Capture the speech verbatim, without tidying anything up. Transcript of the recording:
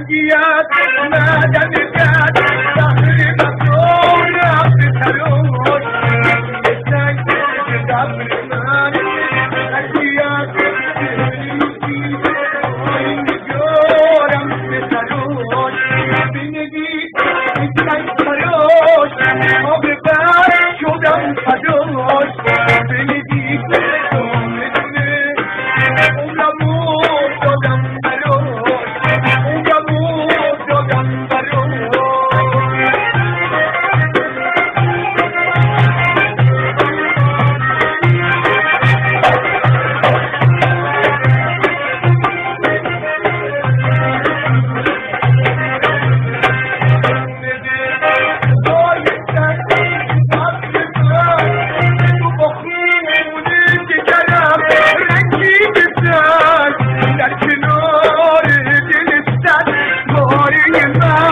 حكيات ما دمجات ظهري مطلوب بتروج ازاي تقدر ماني حكيات جورم بتروج بنجي ازاي تروج وببار شدم تروج بنجي Morning and